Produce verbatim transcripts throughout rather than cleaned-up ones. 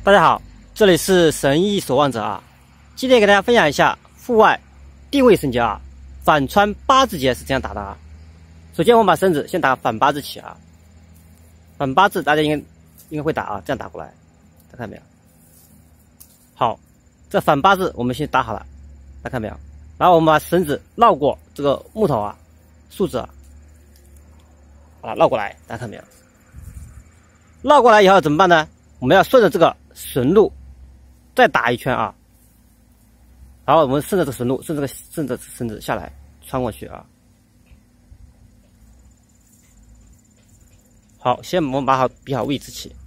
大家好，这里是神医守望者啊。今天给大家分享一下户外定位绳结啊，反穿八字结是这样打的啊。首先我们把绳子先打反八字起啊，反八字大家应该应该会打啊，这样打过来，大家看到没有？好，这反八字我们先打好了，大家看到没有？然后我们把绳子绕过这个木头啊、树枝啊，好了，绕过来，大家看到没有？绕过来以后怎么办呢？我们要顺着这个绳路再打一圈啊，然后我们顺着这个绳路，顺着这个顺着绳子下来穿过去啊。好，先我们把好比好位置起，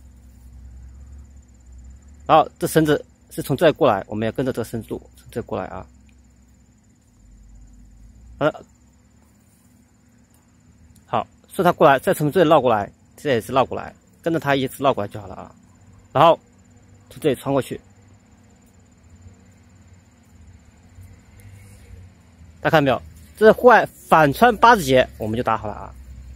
然后这绳子是从这里过来，我们要跟着这个绳子路从这里过来啊。好了，好，顺它过来，再从这里绕过来，这也是绕过来，跟着它一直绕过来就好了啊。然后从这里穿过去，大家看到没有？这是户外反穿八字结，我们就打好了啊。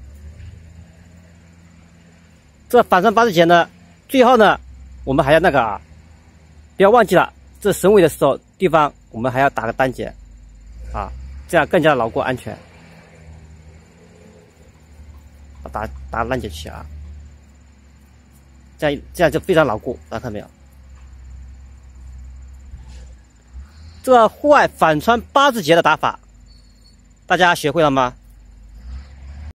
这反穿八字结呢，最后呢，我们还要那个啊，不要忘记了，这绳尾的时候地方我们还要打个单结啊，这样更加牢固安全。打打烂结起啊。这样这样就非常牢固，大家看到没有？这个户外反穿八字结的打法，大家学会了吗？